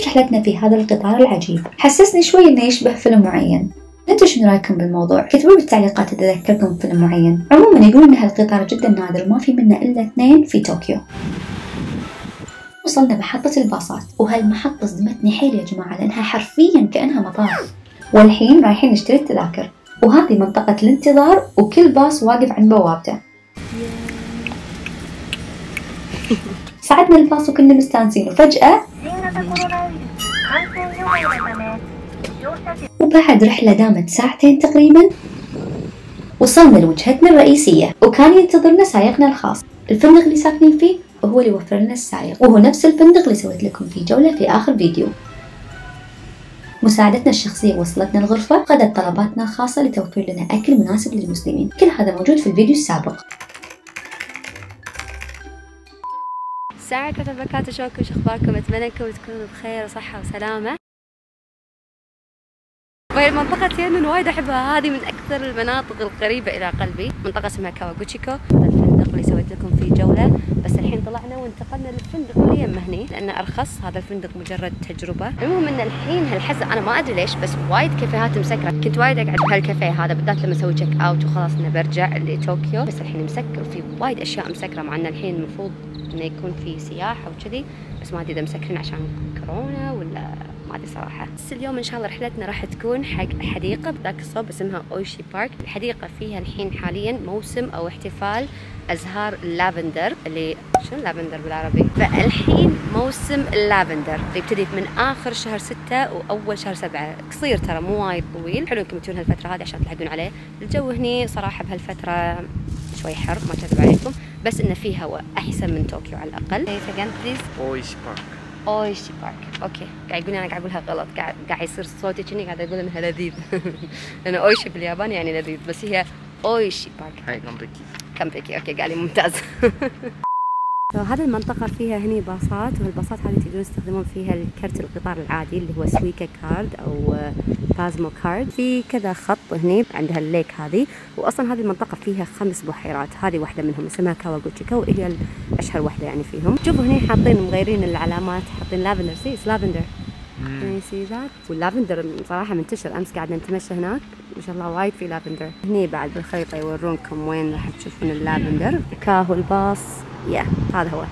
كانت رحلتنا في هذا القطار العجيب. حسسني شوي إنه يشبه فيلم معين. انتوا شنو رايكم بالموضوع؟ كتبوا بالتعليقات إذا ذكركم فيلم معين. عموما يقولون إن هالقطار جدا نادر وما في منه إلا 2 في طوكيو. وصلنا محطة الباصات، وهالمحطة صدمتني حيل يا جماعة لأنها حرفيا كأنها مطار. والحين رايحين نشتري التذاكر، وهذه منطقة الانتظار وكل باص واقف عند بوابته. صعدنا الباص وكنا مستانسين، وفجأة وبعد رحلة دامت 2 ساعة تقريبا وصلنا لوجهتنا الرئيسية، وكان ينتظرنا سائقنا الخاص. الفندق اللي ساكنين فيه وهو اللي وفر لنا السائق، وهو نفس الفندق اللي سويت لكم فيه جولة في آخر فيديو. مساعدتنا الشخصية وصلتنا الغرفة، قضت طلباتنا الخاصة لتوفير لنا أكل مناسب للمسلمين. كل هذا موجود في الفيديو السابق. السلام عليكم ورحمة الله وبركاته، شلونكم؟ شو اخباركم؟ اتمنى انكم تكونوا بخير وصحة وسلامة. وهي المنطقة ينن وايد احبها، هذه من اكثر المناطق القريبة الى قلبي، منطقة اسمها كاواغوتشيكو. هذا الفندق اللي سويت لكم فيه جولة، بس الحين طلعنا وانتقلنا للفندق اللي يمه هني لانه ارخص. هذا الفندق مجرد تجربة. المهم ان الحين هالحزة انا ما ادري ليش بس وايد كافيهات مسكرة. كنت وايد اقعد بهالكافيه هذا بالذات لما اسوي تشيك اوت وخلاص انه برجع لطوكيو، بس الحين مسكر وفي وايد اشياء مسكرة، مع ان الحين المفروض انه يكون في سياحة وكذي، بس ما ادري اذا مسكرين عشان كورونا ولا ما ادري صراحة. بس اليوم ان شاء الله رحلتنا راح تكون حق حديقة بذاك الصوب اسمها اويشي بارك. الحديقة فيها الحين حاليا موسم او احتفال ازهار اللافندر، اللي شنو اللافندر بالعربي؟ فالحين موسم اللافندر اللي يبتدي من اخر شهر 6 واول شهر 7، قصير ترى مو وايد طويل. حلو انكم تجون هالفترة هذه عشان تلحقون عليه. الجو هني صراحة بهالفترة شوي حر ما كذب عليكم، بس انه فيه هواء احسن من طوكيو على الاقل. اويشي بارك. اويشي بارك، اوكي. قاعد يقول انا قاعد اقولها غلط، قاعد يصير صوتي كني قاعد اقول انها لذيذ. لان اويشي بالياباني يعني لذيذ، بس هي اويشي بارك. هاي كامبيكي. كامبيكي، اوكي قال لي ممتاز. هذه المنطقة فيها هني باصات، والباصات هذه تقدرون تستخدمون فيها الكرت القطار العادي اللي هو سويكا كارد أو بازمو كارد. في كذا خط هني عندها الليك هذه، وأصلا هذه المنطقة فيها 5 بحيرات، هذه واحدة منهم اسمها كاواغوتشيكو وهي الأشهر واحدة يعني فيهم. شوفوا هني حاطين مغيرين العلامات، حاطين لافندر، سيس لافندر. سي ذات، واللافندر صراحة منتشر. أمس قاعدة نتمشى هناك ما شاء الله وايد في لافندر. هني بعد بالخريطة يورونكم وين راح تشوفون اللافندر. كاهو الباص هذا هو.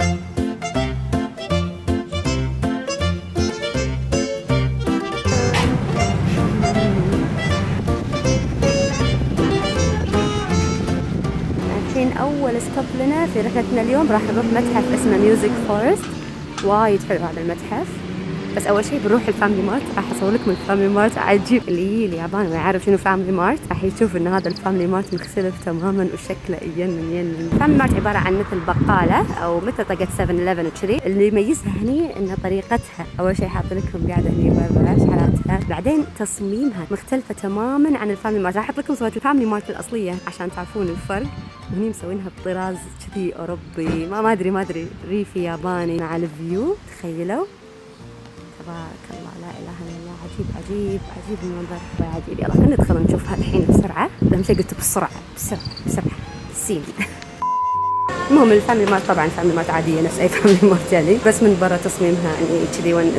الحين أول ستوب لنا في رحلتنا اليوم راح نروح متحف اسمه ميوزك فورست. وايد حلو هذا المتحف، بس اول شيء بنروح الفاميلي مارت. راح اصور لكم الفاميلي مارت عجيب. اللي يجي اليابان ويعرف شنو فاميلي مارت راح يشوف ان هذا الفاميلي مارت مختلف تماما وشكله يجنن. الفاميلي مارت عباره عن مثل بقاله او مثل طقه 7-11 وكذي. اللي يميزها هني ان طريقتها، اول شيء حاط لكم قاعده هني برا شحناتها، بعدين تصميمها مختلفه تماما عن الفاميلي مارت. راح احط لكم صوره الفاميلي مارت الاصليه عشان تعرفون الفرق. وهني مسوينها بطراز كذي اوروبي، ما ادري ريفي ياباني مع الفيو. تخيلوا تبارك الله، لا اله الا الله، عجيب المنظر، عجيب. يلا خلينا ندخل نشوفها الحين بسرعه. اهم شيء قلت بسرعه بالسين. المهم الفاميلي مارت طبعا فاميلي مارت عاديه نفس اي فاميلي مارت يعني، بس من برا تصميمها يعني كذي ونس.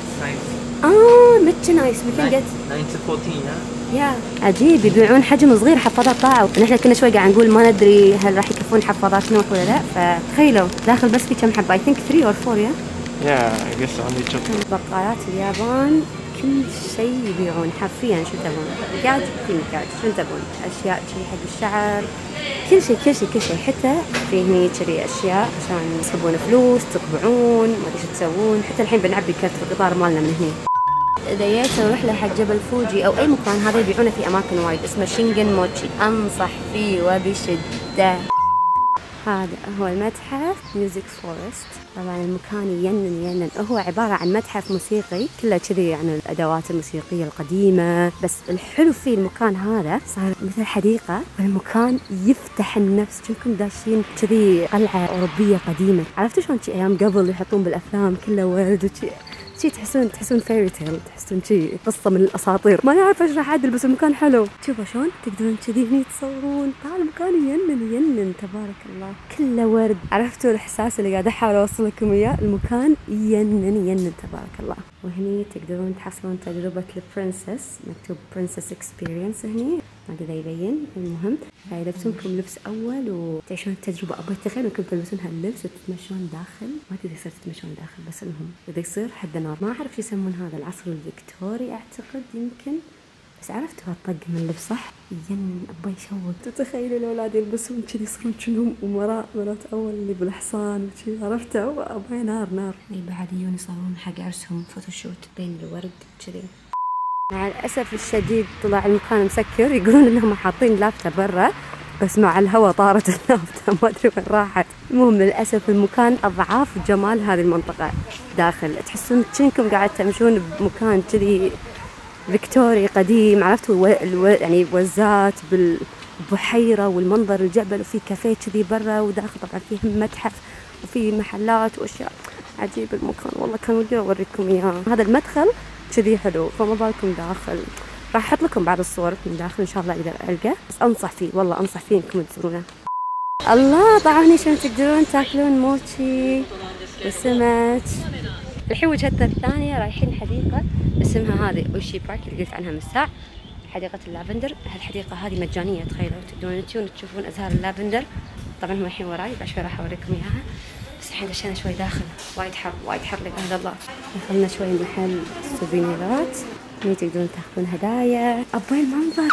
متش نايس. مثل قلت 1914 يا عجيب. يبيعون حجم صغير حفاضات طاعة، ونحن كنا شوي قاعد نقول ما ندري هل راح يكفون حفاضات نوح ولا لا. فتخيلوا داخل بس في كم حبه، I think 3 or 4 I guess only 2. بقالات اليابان كل شيء يبيعون حرفيا. شو تبون؟ مكياج، في مكياج، شو تبون؟ اشياء شيء حق الشعر، كل شيء. حتى في هني كذي اشياء عشان تسحبون فلوس، تطبعون، ما ادري شو تسوون. حتى الحين بنعبي كرت القطار مالنا من هني. اذا جيتوا رحله حق جبل فوجي او اي مكان، هذا يبيعونه في اماكن وايد اسمه شينجن موتشي، انصح فيه وبشده. هذا هو المتحف ميوزك فورست. طبعا المكان ينن. هو عبارة عن متحف موسيقي كله كذي يعني الأدوات الموسيقية القديمة، بس الحلو فيه المكان هذا صار مثل حديقة، والمكان يفتح النفس. كنكم داشين كذي قلعة أوروبية قديمة. عرفتوا شلون أيام قبل يحطون بالأفلام كله ورد وشي شي تحسون فيري تيل، تحسون شي قصة من الأساطير. ما نعرف اشرح عدل بس المكان حلو. شوفوا شلون تقدرون كذي هني تصورون. طبعا المكان ينن تبارك الله، كله ورد. عرفتوا الإحساس اللي قاعد أحاول أوصل لكم إياه؟ المكان ينن تبارك الله. وهني تقدرون تحصلون تجربة البرنسس، مكتوب برنسس اكسبيرينس هني، ما ادري يبين. المهم يلبسونكم لبس اول وتعيشون التجربه. ابغى تخيلوا انكم تلبسون هاللبس وتتمشون داخل، ما تدري يصير تتمشون داخل، بس المهم اذا يصير حد نار. ما اعرف شو يسمون هذا، العصر الفيكتوري اعتقد يمكن، بس عرفتوا هالطق من اللبس صح؟ ابغى يشوق. تتخيلوا الاولاد يلبسون كذي يصيرون كأنهم امراء بنات اول اللي بالحصان وكذي، عرفتوا؟ ابغى نار. اي بعد يجون يصورون حق عرسهم فوتوشوت بين الورد كذي. مع الأسف الشديد طلع المكان مسكر، يقولون إنهم حاطين لافتة برا بس مع الهواء طارت اللافتة، ما أدري وين راحت. المهم للأسف المكان أضعاف جمال هذه المنطقة داخل، تحسون كأنكم قاعد تمشون بمكان كذي فيكتوري قديم. عرفتوا يعني وزات بالبحيرة والمنظر الجبل، وفي كافيه كذي برا، وداخل طبعا فيه متحف وفي محلات وأشياء. عجيب المكان والله، كان ودي أوريكم إياه. هذا المدخل كذي حلو، فما بالكم داخل. راح احط لكم بعض الصور من داخل ان شاء الله اقدر القى، بس انصح فيه والله، انصح فيه انكم تزورونه. الله طبعا هني شلون تقدرون تاكلون موتشي والسمك. الحين وجهتنا الثانيه رايحين حديقه اسمها هذه اوشي بارك اللي قلت عنها من ساعه، حديقه اللافندر. هالحديقه هذه مجانيه، تخيلوا تقدرون تجون تشوفون ازهار اللافندر. طبعا هم الحين وراي، بعد شوي راح اوريكم اياها، بس الحين دشينا شوي داخل، وايد حر لا اله الله. دخلنا شوي محل سوفينيرات، هني تقدرون تاخذون هدايا. ابوي المنظر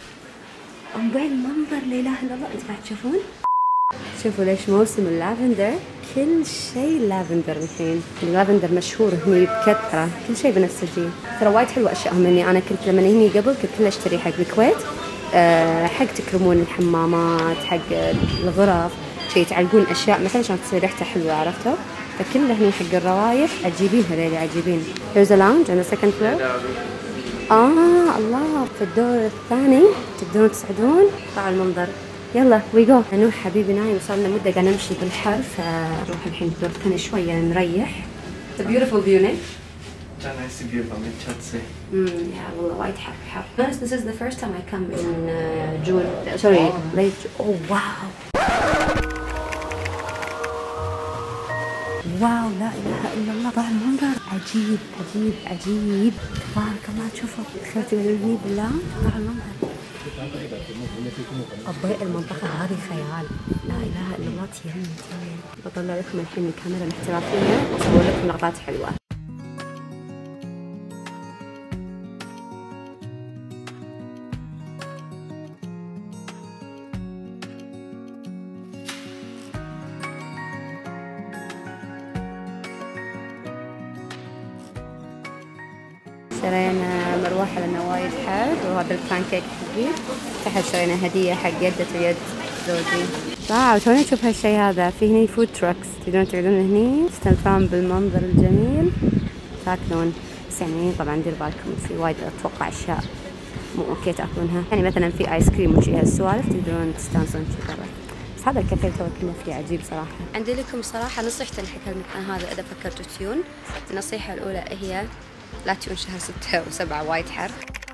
لا اله الا الله. انتم قاعد تشوفون؟ شوفوا ليش موسم اللافندر، كل شيء لافندر الحين. اللافندر مشهور هني بكثره، كل شيء بنفسجي. ترى وايد حلوه اشياء مني. انا كنت لما هني قبل كنت كلها اشتري حق الكويت، حق تكرمون الحمامات، حق الغرف، شيء تعلقون اشياء مثلا عشان تصير ريحتها حلوه، عرفتوا؟ فكله هني حق الروايح عجيبين، هذول عجيبين. There's a lounge on the second floor. الله، في الدور الثاني تقدرون تصعدون. طلع المنظر. يلا وي جو. نوح حبيبي نايم، صارنا مده قاعد نمشي بالحر، فنروح الحين الدور الثاني شويه نريح. It's a beautiful view, Nick. nice view from the chat say. Yeah, والله وايد حر. This is the first time I come in June. Sorry, late. Oh wow. واو لا اله الا الله. طبعا المنظر عجيب تبارك الله. شوفوا دخلت من بالله. طبعا المنظر أبوي المنطقة هذه خيال، لا إله إلا الله. تيمين بطلع لكم الحين الكاميرا الاحترافية وأصور لكم لقطات حلوة. شرينا مروحة لأنه وايد حر، وهذا البانكيك حقي. تحت شرينا هدية حق يدة ويد زوجي. واو توني نشوف هالشي هذا. في هني فود تراكس، تقدرون تقعدون هني تستمتعون بالمنظر الجميل، تاكلون. بس يعني طبعا دير بالكم في وايد اتوقع اشياء مو اوكي تاكلونها، يعني مثلا في ايس كريم وشي هالسوالف تقدرون تستانسون شي برا. بس هذا الكافيه تو كله فيه عجيب صراحة. عندي لكم صراحة نصيحتين حق المكان هذا إذا فكرتوا تجون. النصيحة الأولى هي لا تجون شهر 6 و7 وايد حر.